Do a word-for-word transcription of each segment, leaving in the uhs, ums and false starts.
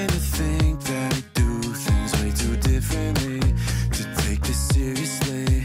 starting to think that we do things way too differently to take this seriously.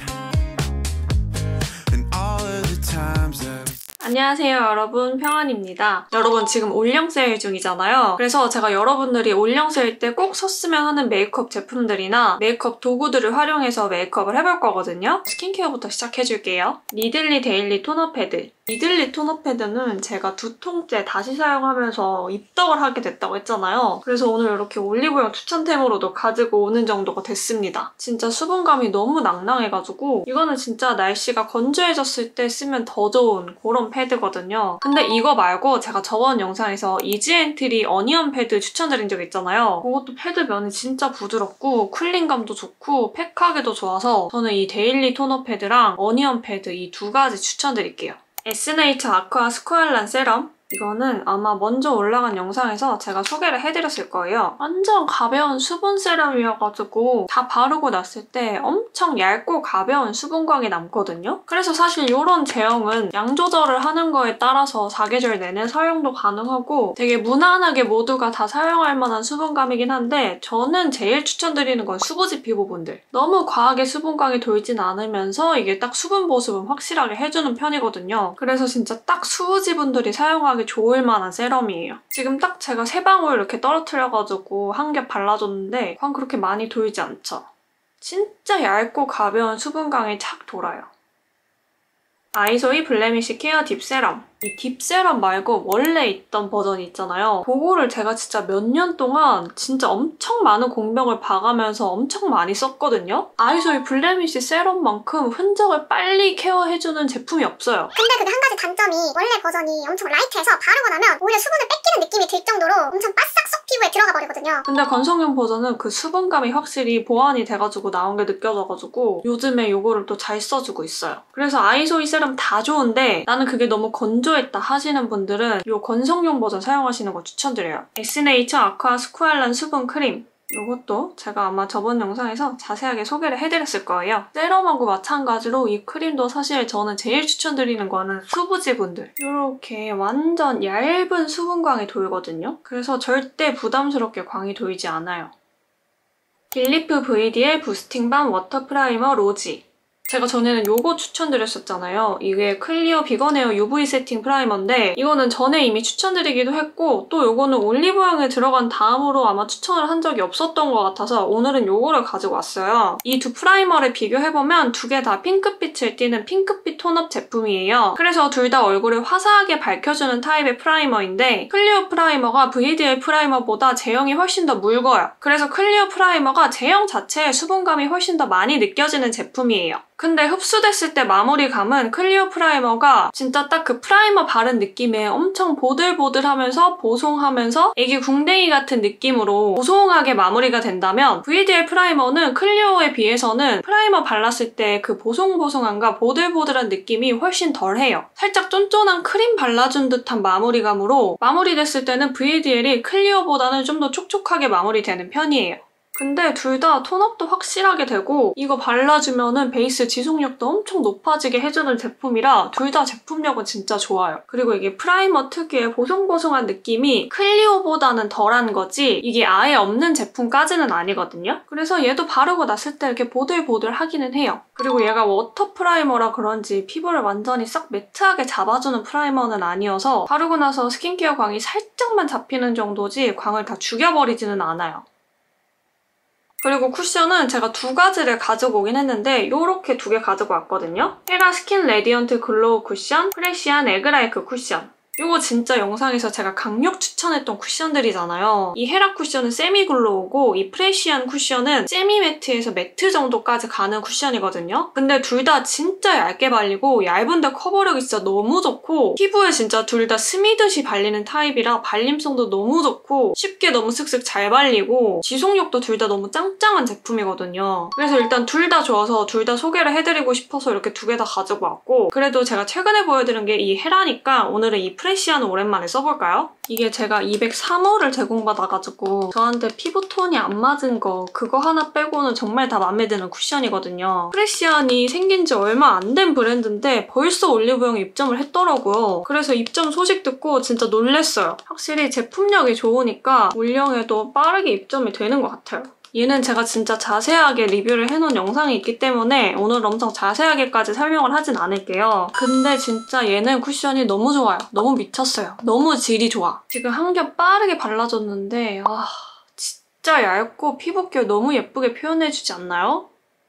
And all of the times that 안녕하세요 여러분, 평안입니다. 여러분 지금 올영 세일 중이잖아요. 그래서 제가 여러분들이 올영 세일 때 꼭 샀으면 하는 메이크업 제품들이나 메이크업 도구들을 활용해서 메이크업을 해볼 거거든요. 스킨케어부터 시작해줄게요. 니들리 데일리 토너 패드. 니들리 토너 패드는 제가 두 통째 다시 사용하면서 입덕을 하게 됐다고 했잖아요. 그래서 오늘 이렇게 올리브영 추천템으로도 가지고 오는 정도가 됐습니다. 진짜 수분감이 너무 낭낭해가지고 이거는 진짜 날씨가 건조해졌을 때 쓰면 더 좋은 그런 패드거든요. 근데 이거 말고 제가 저번 영상에서 이지엔트리 어니언 패드 추천드린 적 있잖아요. 그것도 패드 면이 진짜 부드럽고 쿨링감도 좋고 팩하기도 좋아서 저는 이 데일리 토너 패드랑 어니언 패드 이 두 가지 추천드릴게요. 에스엔에이치 아쿠아 스퀘어란 세럼. 이거는 아마 먼저 올라간 영상에서 제가 소개를 해드렸을 거예요. 완전 가벼운 수분 세럼이어가지고 다 바르고 났을 때 엄청 얇고 가벼운 수분광이 남거든요. 그래서 사실 이런 제형은 양 조절을 하는 거에 따라서 사계절 내내 사용도 가능하고 되게 무난하게 모두가 다 사용할 만한 수분감이긴 한데 저는 제일 추천드리는 건 수부지 피부분들. 너무 과하게 수분광이 돌진 않으면서 이게 딱 수분 보습은 확실하게 해주는 편이거든요. 그래서 진짜 딱 수부지 분들이 사용하기 좋을 만한 세럼이에요. 지금 딱 제가 세 방울 이렇게 떨어뜨려가지고 한 겹 발라줬는데 광 그렇게 많이 돌지 않죠? 진짜 얇고 가벼운 수분광이 착 돌아요. 아이소이 블레미쉬 케어 딥 세럼. 이 딥 세럼 말고 원래 있던 버전이 있잖아요. 그거를 제가 진짜 몇 년 동안 진짜 엄청 많은 공병을 봐가면서 엄청 많이 썼거든요. 아이소이 블레미쉬 세럼만큼 흔적을 빨리 케어해주는 제품이 없어요. 근데 그게 한 가지 단점이 원래 버전이 엄청 라이트해서 바르고 나면 오히려 수분을 뺏기는 느낌이 들 정도로 엄청 바싹 쏙 피부에 들어가 버리거든요. 근데 건성용 버전은 그 수분감이 확실히 보완이 돼가지고 나온 게 느껴져가지고 요즘에 이거를 또 잘 써주고 있어요. 그래서 아이소이 세럼 다 좋은데 나는 그게 너무 건조했다 하시는 분들은 이 건성용 버전 사용하시는 거 추천드려요. 에스엔에이치 아쿠아 스퀘어란 수분 크림. 이것도 제가 아마 저번 영상에서 자세하게 소개를 해드렸을 거예요. 세럼하고 마찬가지로 이 크림도 사실 저는 제일 추천드리는 거는 수부지 분들. 이렇게 완전 얇은 수분광이 돌거든요. 그래서 절대 부담스럽게 광이 돌지 않아요. 빌리프 브이디엘 부스팅밤 워터 프라이머 로지. 제가 전에는 요거 추천드렸었잖아요. 이게 클리어 비건 에어 유브이 세팅 프라이머인데 이거는 전에 이미 추천드리기도 했고 또 요거는 올리브영에 들어간 다음으로 아마 추천을 한 적이 없었던 것 같아서 오늘은 요거를 가지고 왔어요. 이 두 프라이머를 비교해보면 두 개 다 핑크빛을 띠는 핑크빛 톤업 제품이에요. 그래서 둘 다 얼굴을 화사하게 밝혀주는 타입의 프라이머인데 클리어 프라이머가 브이디엘 프라이머보다 제형이 훨씬 더 묽어요. 그래서 클리어 프라이머가 제형 자체에 수분감이 훨씬 더 많이 느껴지는 제품이에요. 근데 흡수됐을 때 마무리감은 클리어 프라이머가 진짜 딱 그 프라이머 바른 느낌에 엄청 보들보들하면서 보송하면서 애기 궁뎅이 같은 느낌으로 보송하게 마무리가 된다면 브이디엘 프라이머는 클리어에 비해서는 프라이머 발랐을 때 그 보송보송함과 보들보들한 느낌이 훨씬 덜해요. 살짝 쫀쫀한 크림 발라준 듯한 마무리감으로 마무리됐을 때는 브이디엘이 클리어보다는 좀 더 촉촉하게 마무리되는 편이에요. 근데 둘 다 톤업도 확실하게 되고 이거 발라주면은 베이스 지속력도 엄청 높아지게 해주는 제품이라 둘 다 제품력은 진짜 좋아요. 그리고 이게 프라이머 특유의 보송보송한 느낌이 클리오보다는 덜한 거지 이게 아예 없는 제품까지는 아니거든요. 그래서 얘도 바르고 났을 때 이렇게 보들보들하기는 해요. 그리고 얘가 워터 프라이머라 그런지 피부를 완전히 싹 매트하게 잡아주는 프라이머는 아니어서 바르고 나서 스킨케어 광이 살짝만 잡히는 정도지 광을 다 죽여버리지는 않아요. 그리고 쿠션은 제가 두 가지를 가지고 오긴 했는데 이렇게 두 개 가지고 왔거든요. 헤라 스킨 레디언트 글로우 쿠션, 프레시안 에그라이크 쿠션. 이거 진짜 영상에서 제가 강력 추천했던 쿠션들이잖아요. 이 헤라 쿠션은 세미 글로우고 이 프레시안 쿠션은 세미 매트에서 매트 정도까지 가는 쿠션이거든요. 근데 둘 다 진짜 얇게 발리고 얇은데 커버력이 진짜 너무 좋고 피부에 진짜 둘 다 스미듯이 발리는 타입이라 발림성도 너무 좋고 쉽게 너무 슥슥 잘 발리고 지속력도 둘 다 너무 짱짱한 제품이거든요. 그래서 일단 둘 다 좋아서 둘 다 소개를 해드리고 싶어서 이렇게 두 개 다 가지고 왔고 그래도 제가 최근에 보여드린 게 이 헤라니까 오늘은 이 프레 프레시안을 오랜만에 써볼까요? 이게 제가 이백삼 호를 제공받아가지고 저한테 피부톤이 안 맞은 거 그거 하나 빼고는 정말 다 마음에 드는 쿠션이거든요. 프레시안이 생긴 지 얼마 안 된 브랜드인데 벌써 올리브영에 입점을 했더라고요. 그래서 입점 소식 듣고 진짜 놀랬어요. 확실히 제품력이 좋으니까 올영에도 빠르게 입점이 되는 것 같아요. 얘는 제가 진짜 자세하게 리뷰를 해놓은 영상이 있기 때문에 오늘 엄청 자세하게까지 설명을 하진 않을게요. 근데 진짜 얘는 쿠션이 너무 좋아요. 너무 미쳤어요. 너무 질이 좋아. 지금 한 겹 빠르게 발라줬는데 아 진짜 얇고 피부결 너무 예쁘게 표현해주지 않나요?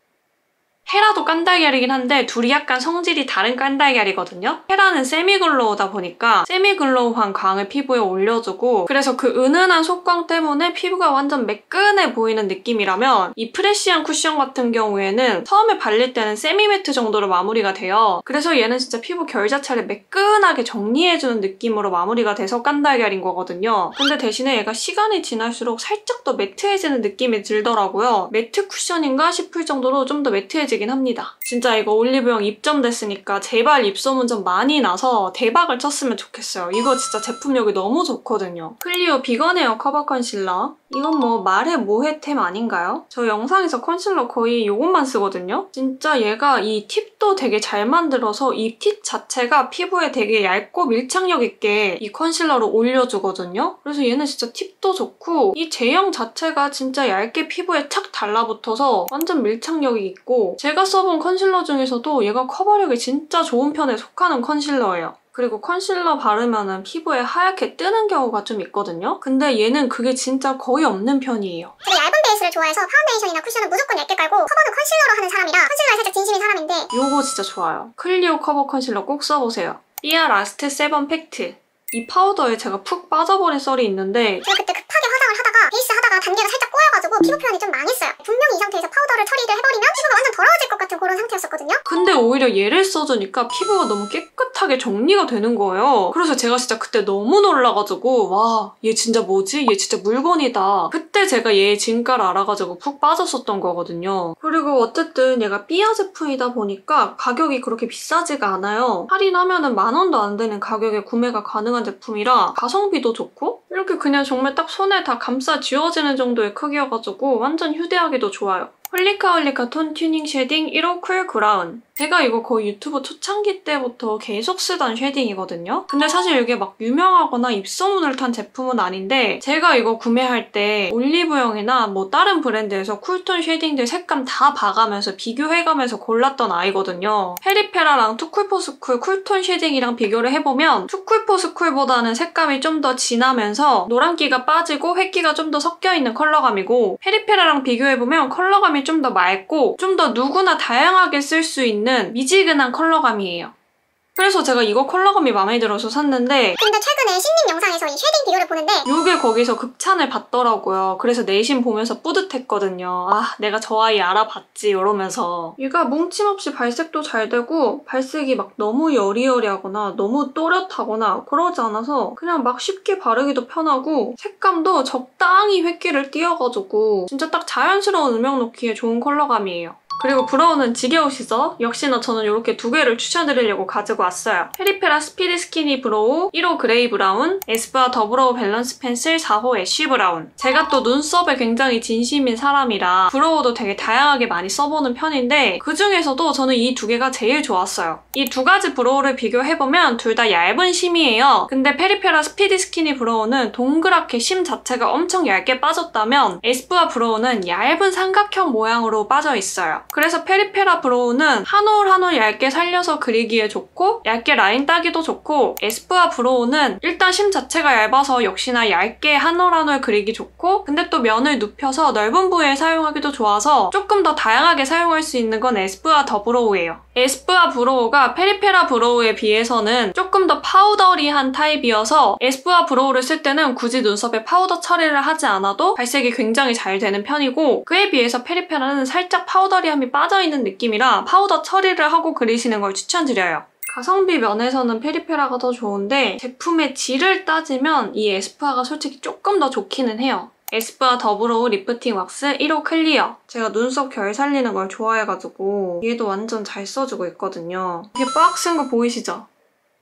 헤라도 깐달걀이긴 한데 둘이 약간 성질이 다른 깐달걀이거든요? 헤라는 세미글로우다 보니까 세미글로우한 광을 피부에 올려주고 그래서 그 은은한 속광 때문에 피부가 완전 매끈해 보이는 느낌이라면 이 프레시안 쿠션 같은 경우에는 처음에 발릴 때는 세미매트 정도로 마무리가 돼요. 그래서 얘는 진짜 피부 결 자체를 매끈하게 정리해주는 느낌으로 마무리가 돼서 깐달걀인 거거든요. 근데 대신에 얘가 시간이 지날수록 살짝 더 매트해지는 느낌이 들더라고요. 매트 쿠션인가 싶을 정도로 좀 더 매트해지긴 합니다. 진짜 이거 올리브영 입점됐으니까 제발 입소문 좀 많이 나서 대박을 쳤으면 좋겠어요. 이거 진짜 제품력이 너무 좋거든요. 클리오 비건 헤어 커버 컨실러. 이건 뭐 말해 뭐해템 아닌가요? 저 영상에서 컨실러 거의 이것만 쓰거든요? 진짜 얘가 이 팁도 되게 잘 만들어서 이 팁 자체가 피부에 되게 얇고 밀착력 있게 이 컨실러를 올려주거든요? 그래서 얘는 진짜 팁도 좋고 이 제형 자체가 진짜 얇게 피부에 착 달라붙어서 완전 밀착력이 있고 제가 써본 컨실러 중에서도 얘가 커버력이 진짜 좋은 편에 속하는 컨실러예요. 그리고 컨실러 바르면은 피부에 하얗게 뜨는 경우가 좀 있거든요? 근데 얘는 그게 진짜 거의 없는 편이에요. 제가 얇은 베이스를 좋아해서 파운데이션이나 쿠션은 무조건 얇게 깔고 커버는 컨실러로 하는 사람이라 컨실러에 살짝 진심인 사람인데 요거 진짜 좋아요. 클리오 커버 컨실러 꼭 써보세요. 삐아 라스트 세번 팩트. 이 파우더에 제가 푹 빠져버린 썰이 있는데 제가 그때 급하게 화장을 하다가 베이스 하다가 단계가 살짝 꼬여가지고 피부 표현이 좀 망했어요. 분명히 이 상태에서 파우더를 처리를 해버리면 피부가 완전 더러워질 것 같은 그런 상태였었거든요. 근데 오히려 얘를 써주니까 피부가 너무 깨끗하게 정리가 되는 거예요. 그래서 제가 진짜 그때 너무 놀라가지고 와, 얘 진짜 뭐지? 얘 진짜 물건이다. 그때 제가 얘의 진가를 알아가지고 푹 빠졌었던 거거든요. 그리고 어쨌든 얘가 삐아 제품이다 보니까 가격이 그렇게 비싸지가 않아요. 할인하면은 만 원도 안 되는 가격에 구매가 가능한 제품이라 가성비도 좋고 이렇게 그냥 정말 딱 손에 다 감싸 쥐어지는 정도의 크기여가지고 완전 휴대하기도 좋아요. 홀리카 홀리카 톤 튜닝 쉐딩 일 호 쿨 그라운. 제가 이거 거의 유튜브 초창기 때부터 계속 쓰던 쉐딩이거든요. 근데 사실 이게 막 유명하거나 입소문을 탄 제품은 아닌데 제가 이거 구매할 때 올리브영이나 뭐 다른 브랜드에서 쿨톤 쉐딩들 색감 다 봐가면서 비교해가면서 골랐던 아이거든요. 페리페라랑 투쿨포스쿨 쿨톤 쉐딩이랑 비교를 해보면 투쿨포스쿨보다는 색감이 좀 더 진하면서 노란기가 빠지고 획기가 좀 더 섞여있는 컬러감이고 페리페라랑 비교해보면 컬러감이 좀 더 맑고 좀 더 누구나 다양하게 쓸 수 있는 미지근한 컬러감이에요. 그래서 제가 이거 컬러감이 마음에 들어서 샀는데 근데 최근에 신님 영상에서 이 쉐딩 비교를 보는데 이게 거기서 극찬을 받더라고요. 그래서 내심 보면서 뿌듯했거든요. 아, 내가 저 아이 알아봤지 이러면서. 얘가 뭉침 없이 발색도 잘 되고 발색이 막 너무 여리여리하거나 너무 또렷하거나 그러지 않아서 그냥 막 쉽게 바르기도 편하고 색감도 적당히 획기를 띄어가지고 진짜 딱 자연스러운 음영 놓기에 좋은 컬러감이에요. 그리고 브라운은 지겨우시죠? 역시나 저는 이렇게 두 개를 추천드리려고 가지고 왔어요. 페리페라 스피디 스키니 브로우 일 호 그레이 브라운, 에스쁘아 더 브로우 밸런스 펜슬 사 호 애쉬 브라운. 제가 또 눈썹에 굉장히 진심인 사람이라 브로우도 되게 다양하게 많이 써보는 편인데 그중에서도 저는 이 두 개가 제일 좋았어요. 이 두 가지 브로우를 비교해보면 둘 다 얇은 심이에요. 근데 페리페라 스피디 스키니 브로우는 동그랗게 심 자체가 엄청 얇게 빠졌다면 에스쁘아 브로우는 얇은 삼각형 모양으로 빠져있어요. 그래서 페리페라 브로우는 한 올 한 올 얇게 살려서 그리기에 좋고 얇게 라인 따기도 좋고 에스쁘아 브로우는 일단 심 자체가 얇아서 역시나 얇게 한 올 한 올 그리기 좋고 근데 또 면을 눕혀서 넓은 부위에 사용하기도 좋아서 조금 더 다양하게 사용할 수 있는 건 에스쁘아 더 브로우예요. 에스쁘아 브로우가 페리페라 브로우에 비해서는 조금 더 파우더리한 타입이어서 에스쁘아 브로우를 쓸 때는 굳이 눈썹에 파우더 처리를 하지 않아도 발색이 굉장히 잘 되는 편이고 그에 비해서 페리페라는 살짝 파우더리함이 빠져있는 느낌이라 파우더 처리를 하고 그리시는 걸 추천드려요. 가성비 면에서는 페리페라가 더 좋은데 제품의 질을 따지면 이 에스쁘아가 솔직히 조금 더 좋기는 해요. 에스쁘아 더 브로우 리프팅 왁스 일 호 클리어. 제가 눈썹 결 살리는 걸 좋아해가지고 얘도 완전 잘 써주고 있거든요. 이게 빡 쓴 거 보이시죠?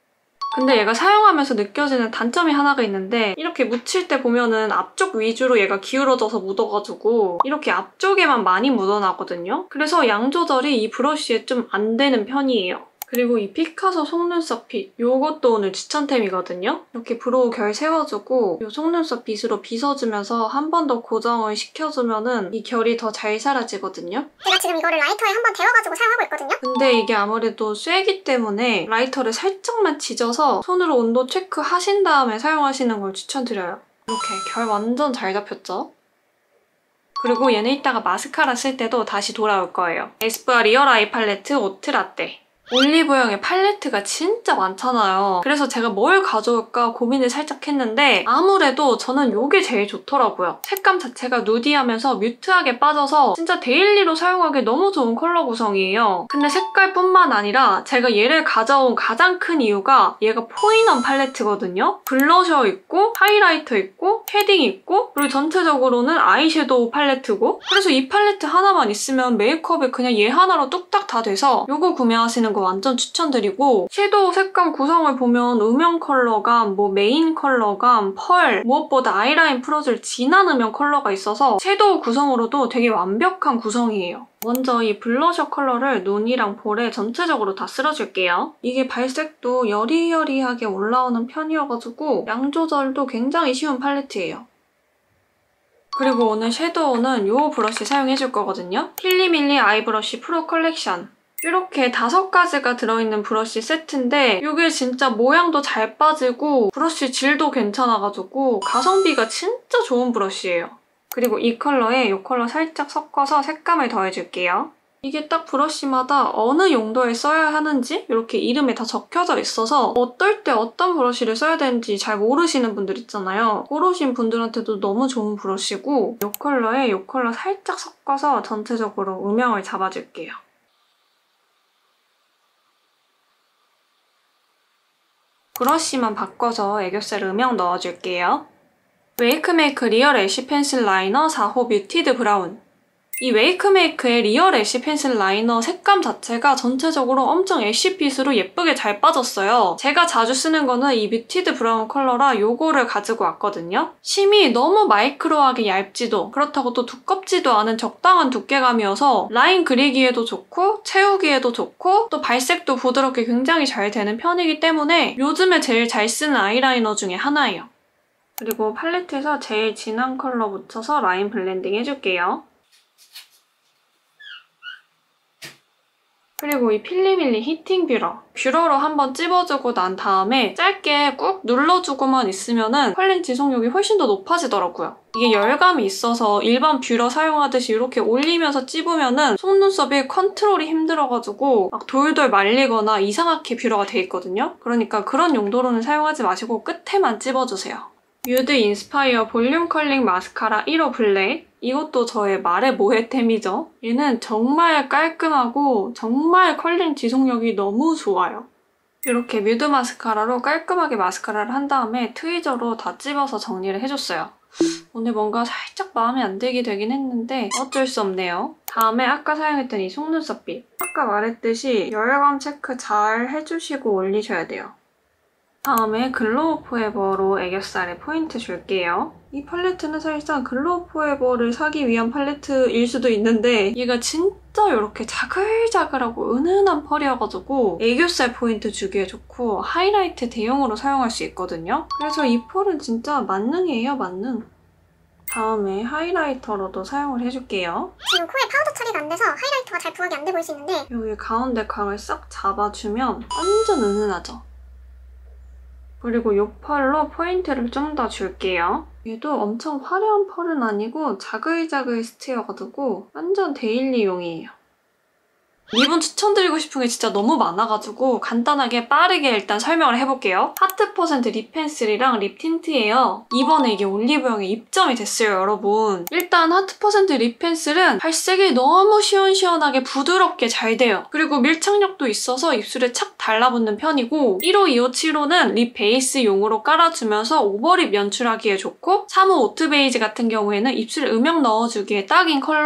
근데 얘가 사용하면서 느껴지는 단점이 하나가 있는데 이렇게 묻힐 때 보면은 앞쪽 위주로 얘가 기울어져서 묻어가지고 이렇게 앞쪽에만 많이 묻어나거든요. 그래서 양 조절이 이 브러쉬에 좀 안 되는 편이에요. 그리고 이 피카소 속눈썹 빗, 요것도 오늘 추천템이거든요. 이렇게 브로우 결 세워주고 이 속눈썹 빗으로 빗어주면서 한 번 더 고정을 시켜주면은 이 결이 더 잘 사라지거든요. 제가 지금 이거를 라이터에 한번 데워가지고 사용하고 있거든요. 근데 이게 아무래도 쇠기 때문에 라이터를 살짝만 지져서 손으로 온도 체크하신 다음에 사용하시는 걸 추천드려요. 이렇게 결 완전 잘 잡혔죠? 그리고 얘는 이따가 마스카라 쓸 때도 다시 돌아올 거예요. 에스쁘아 리얼 아이 팔레트 오트 라떼. 올리브영에 팔레트가 진짜 많잖아요. 그래서 제가 뭘 가져올까 고민을 살짝 했는데 아무래도 저는 이게 제일 좋더라고요. 색감 자체가 누디하면서 뮤트하게 빠져서 진짜 데일리로 사용하기 너무 좋은 컬러 구성이에요. 근데 색깔뿐만 아니라 제가 얘를 가져온 가장 큰 이유가 얘가 포인원 팔레트거든요. 블러셔 있고 하이라이터 있고 쉐딩 있고 그리고 전체적으로는 아이섀도우 팔레트고 그래서 이 팔레트 하나만 있으면 메이크업이 그냥 얘 하나로 뚝딱 다 돼서 이거 구매하시는 거 완전 추천드리고 섀도우 색감 구성을 보면 음영 컬러감, 뭐 메인 컬러감, 펄, 무엇보다 아이라인 풀어줄 진한 음영 컬러가 있어서 섀도우 구성으로도 되게 완벽한 구성이에요. 먼저 이 블러셔 컬러를 눈이랑 볼에 전체적으로 다 쓸어줄게요. 이게 발색도 여리여리하게 올라오는 편이어가지고 양 조절도 굉장히 쉬운 팔레트예요. 그리고 오늘 섀도우는 이 브러쉬 사용해줄 거거든요. 필리밀리 아이브러쉬 프로 컬렉션. 이렇게 다섯 가지가 들어있는 브러쉬 세트인데 이게 진짜 모양도 잘 빠지고 브러쉬 질도 괜찮아가지고 가성비가 진짜 좋은 브러쉬예요. 그리고 이 컬러에 이 컬러 살짝 섞어서 색감을 더해줄게요. 이게 딱 브러쉬마다 어느 용도에 써야 하는지 이렇게 이름에 다 적혀져 있어서 어떨 때 어떤 브러쉬를 써야 되는지 잘 모르시는 분들 있잖아요. 그러신 분들한테도 너무 좋은 브러쉬고 이 컬러에 이 컬러 살짝 섞어서 전체적으로 음영을 잡아줄게요. 브러쉬만 바꿔서 애교살 음영 넣어줄게요. 웨이크메이크 리얼 애쉬 펜슬 라이너 사 호 뮤티드 브라운. 이 웨이크메이크의 리얼 애쉬 펜슬 라이너 색감 자체가 전체적으로 엄청 애쉬빛으로 예쁘게 잘 빠졌어요. 제가 자주 쓰는 거는 이 뮤티드 브라운 컬러라 요거를 가지고 왔거든요. 심이 너무 마이크로하게 얇지도 그렇다고 또 두껍지도 않은 적당한 두께감이어서 라인 그리기에도 좋고 채우기에도 좋고 또 발색도 부드럽게 굉장히 잘 되는 편이기 때문에 요즘에 제일 잘 쓰는 아이라이너 중에 하나예요. 그리고 팔레트에서 제일 진한 컬러 묻혀서 라인 블렌딩 해줄게요. 그리고 이 필리밀리 히팅 뷰러. 뷰러로 한번 찝어주고 난 다음에 짧게 꾹 눌러주고만 있으면은 컬링 지속력이 훨씬 더 높아지더라고요. 이게 열감이 있어서 일반 뷰러 사용하듯이 이렇게 올리면서 찝으면은 속눈썹이 컨트롤이 힘들어가지고 막 돌돌 말리거나 이상하게 뷰러가 돼 있거든요. 그러니까 그런 용도로는 사용하지 마시고 끝에만 찝어주세요. 뮤드 인스파이어 볼륨 컬링 마스카라 일 호 블랙. 이것도 저의 말의 모해템이죠. 얘는 정말 깔끔하고 정말 컬링 지속력이 너무 좋아요. 이렇게 뮤드 마스카라로 깔끔하게 마스카라를 한 다음에 트위저로 다 찝어서 정리를 해줬어요. 오늘 뭔가 살짝 마음에 안 들게 되긴 했는데 어쩔 수 없네요. 다음에 아까 사용했던 이 속눈썹 빗. 아까 말했듯이 열감 체크 잘 해주시고 올리셔야 돼요. 다음에 글로우 포에버로 애교살에 포인트 줄게요. 이 팔레트는 사실상 글로우 포에버를 사기 위한 팔레트일 수도 있는데 얘가 진짜 이렇게 자글자글하고 은은한 펄이어가지고 애교살 포인트 주기에 좋고 하이라이트 대용으로 사용할 수 있거든요. 그래서 이 펄은 진짜 만능이에요, 만능. 다음에 하이라이터로도 사용을 해줄게요. 지금 코에 파우더 처리가 안 돼서 하이라이터가 잘 부각이 안 돼 보일 수 있는데 여기 가운데 광을 싹 잡아주면 완전 은은하죠? 그리고 이 펄로 포인트를 좀 더 줄게요. 얘도 엄청 화려한 펄은 아니고 자글자글 스티여가지고 완전 데일리용이에요. 이분 추천드리고 싶은 게 진짜 너무 많아가지고 간단하게 빠르게 일단 설명을 해볼게요. 하트 퍼센트 립 펜슬이랑 립 틴트예요. 이번에 이게 올리브영에 입점이 됐어요, 여러분. 일단 하트 퍼센트 립 펜슬은 발색이 너무 시원시원하게 부드럽게 잘 돼요. 그리고 밀착력도 있어서 입술에 착 달라붙는 편이고 일 호, 이 호, 칠 호는 립 베이스용으로 깔아주면서 오버립 연출하기에 좋고 삼 호 오트 베이지 같은 경우에는 입술에 음영 넣어주기에 딱인 컬러예요.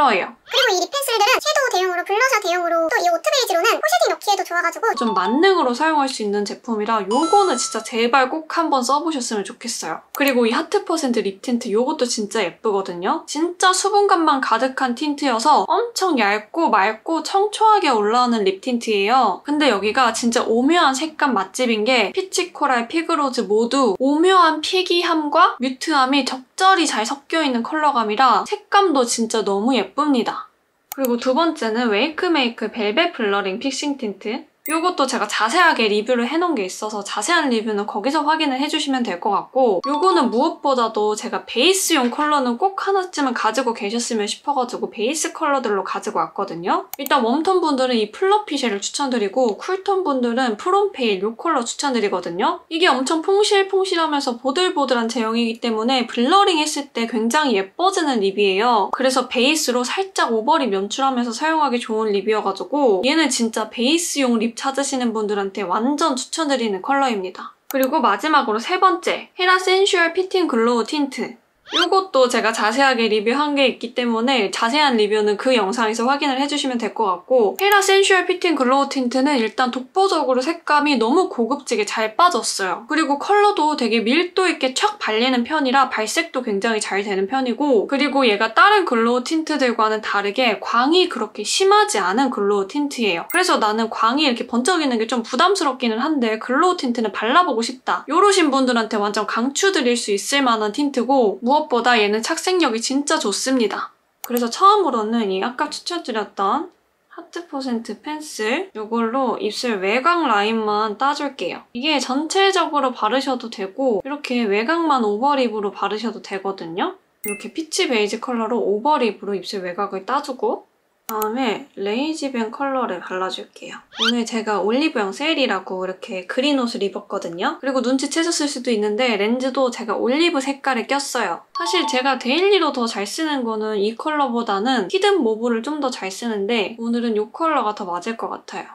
그리고 이 립 펜슬들은 섀도우 대용으로, 블러셔 대용으로, 또 이 오트 베이지로는 폴쉐딩 넣기에도 좋아가지고 좀 만능으로 사용할 수 있는 제품이라 요거는 진짜 제발 꼭 한번 써보셨으면 좋겠어요. 그리고 이 하트 퍼센트 립 틴트 요것도 진짜 예쁘거든요. 진짜 수분감만 가득한 틴트여서 엄청 얇고 맑고 청초하게 올라오는 립 틴트예요. 근데 여기가 진짜 오묘한 색감 맛집인 게 피치 코랄, 피그로즈 모두 오묘한 피기함과 뮤트함이 적절히 잘 섞여있는 컬러감이라 색감도 진짜 너무 예쁩니다. 그리고 두 번째는 웨이크메이크 벨벳 블러링 픽싱 틴트. 요것도 제가 자세하게 리뷰를 해놓은 게 있어서 자세한 리뷰는 거기서 확인을 해주시면 될 것 같고, 요거는 무엇보다도 제가 베이스용 컬러는 꼭 하나쯤은 가지고 계셨으면 싶어가지고 베이스 컬러들로 가지고 왔거든요. 일단 웜톤 분들은 이 플러피 쉐를 추천드리고, 쿨톤 분들은 프롬페일 요 컬러 추천드리거든요. 이게 엄청 퐁실퐁실하면서 보들보들한 제형이기 때문에 블러링 했을 때 굉장히 예뻐지는 립이에요. 그래서 베이스로 살짝 오버립 연출하면서 사용하기 좋은 립이어가지고 얘는 진짜 베이스용 립 찾으시는 분들한테 완전 추천드리는 컬러입니다. 그리고 마지막으로 세 번째, 헤라 센슈얼 피팅 글로우 틴트. 이것도 제가 자세하게 리뷰한 게 있기 때문에 자세한 리뷰는 그 영상에서 확인을 해주시면 될 것 같고, 헤라 센슈얼 피팅 글로우 틴트는 일단 독보적으로 색감이 너무 고급지게 잘 빠졌어요. 그리고 컬러도 되게 밀도 있게 촥 발리는 편이라 발색도 굉장히 잘 되는 편이고, 그리고 얘가 다른 글로우 틴트들과는 다르게 광이 그렇게 심하지 않은 글로우 틴트예요. 그래서 나는 광이 이렇게 번쩍이는 게 좀 부담스럽기는 한데 글로우 틴트는 발라보고 싶다, 요러신 분들한테 완전 강추드릴 수 있을 만한 틴트고, 무엇보다 얘는 착색력이 진짜 좋습니다. 그래서 처음으로는 이 아까 추천드렸던 하트 퍼센트 펜슬 이걸로 입술 외곽 라인만 따줄게요. 이게 전체적으로 바르셔도 되고 이렇게 외곽만 오버립으로 바르셔도 되거든요. 이렇게 피치 베이지 컬러로 오버립으로 입술 외곽을 따주고, 다음에 레이지뱅 컬러를 발라줄게요. 오늘 제가 올리브영 세일이라고 이렇게 그린 옷을 입었거든요. 그리고 눈치채셨을 수도 있는데 렌즈도 제가 올리브 색깔을 꼈어요. 사실 제가 데일리로 더 잘 쓰는 거는 이 컬러보다는 히든 모브를 좀 더 잘 쓰는데 오늘은 이 컬러가 더 맞을 것 같아요.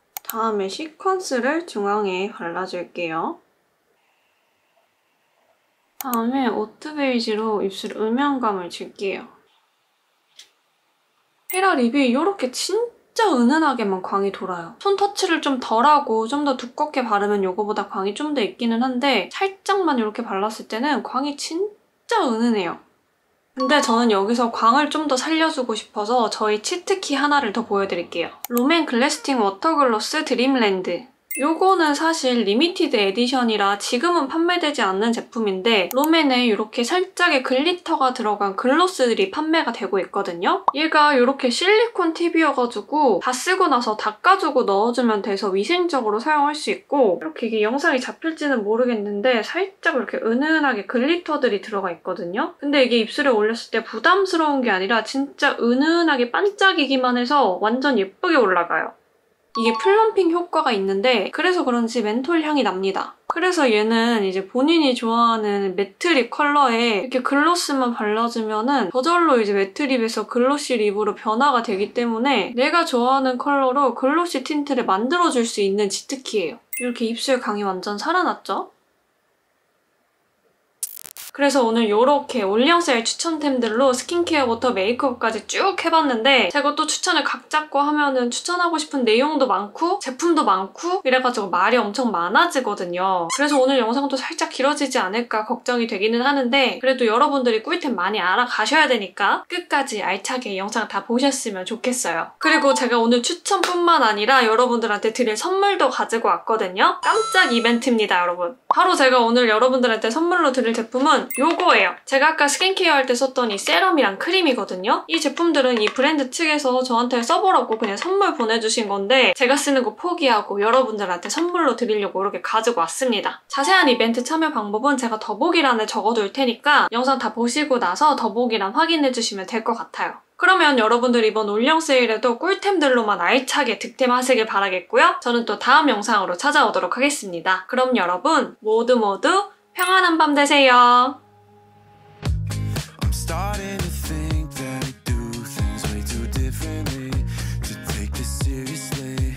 다음에 시퀀스를 중앙에 발라줄게요. 다음에 오트 베이지로 입술 음영감을 줄게요. 헤라 립이 이렇게 진짜 은은하게만 광이 돌아요. 손 터치를 좀 덜하고 좀 더 두껍게 바르면 이거보다 광이 좀 더 있기는 한데 살짝만 이렇게 발랐을 때는 광이 진짜 은은해요. 근데 저는 여기서 광을 좀 더 살려주고 싶어서 저희 치트키 하나를 더 보여드릴게요. 롬앤 글래스팅 워터글로스 드림랜드. 요거는 사실 리미티드 에디션이라 지금은 판매되지 않는 제품인데 롬앤에 이렇게 살짝의 글리터가 들어간 글로스들이 판매가 되고 있거든요. 얘가 이렇게 실리콘 팁이어가지고 다 쓰고 나서 닦아주고 넣어주면 돼서 위생적으로 사용할 수 있고, 이렇게 이게 영상이 잡힐지는 모르겠는데 살짝 이렇게 은은하게 글리터들이 들어가 있거든요. 근데 이게 입술에 올렸을 때 부담스러운 게 아니라 진짜 은은하게 반짝이기만 해서 완전 예쁘게 올라가요. 이게 플럼핑 효과가 있는데 그래서 그런지 멘톨 향이 납니다. 그래서 얘는 이제 본인이 좋아하는 매트립 컬러에 이렇게 글로스만 발라주면은 저절로 이제 매트립에서 글로시 립으로 변화가 되기 때문에 내가 좋아하는 컬러로 글로시 틴트를 만들어줄 수 있는 치트키예요. 이렇게 입술 광이 완전 살아났죠? 그래서 오늘 이렇게 올리영 세일 추천템들로 스킨케어부터 메이크업까지 쭉 해봤는데 제가 또 추천을 각 잡고 하면은 추천하고 싶은 내용도 많고 제품도 많고 이래가지고 말이 엄청 많아지거든요. 그래서 오늘 영상도 살짝 길어지지 않을까 걱정이 되기는 하는데 그래도 여러분들이 꿀템 많이 알아가셔야 되니까 끝까지 알차게 영상 다 보셨으면 좋겠어요. 그리고 제가 오늘 추천뿐만 아니라 여러분들한테 드릴 선물도 가지고 왔거든요. 깜짝 이벤트입니다, 여러분. 바로 제가 오늘 여러분들한테 선물로 드릴 제품은 요거예요. 제가 아까 스킨케어 할 때 썼던 이 세럼이랑 크림이거든요. 이 제품들은 이 브랜드 측에서 저한테 써보라고 그냥 선물 보내주신 건데 제가 쓰는 거 포기하고 여러분들한테 선물로 드리려고 이렇게 가지고 왔습니다. 자세한 이벤트 참여 방법은 제가 더보기란에 적어둘 테니까 영상 다 보시고 나서 더보기란 확인해주시면 될 것 같아요. 그러면 여러분들 이번 올영 세일에도 꿀템들로만 알차게 득템하시길 바라겠고요. 저는 또 다음 영상으로 찾아오도록 하겠습니다. 그럼 여러분 모두 모두 평안한 밤 되세요. I'm starting to think that we do things way too differently to take this seriously.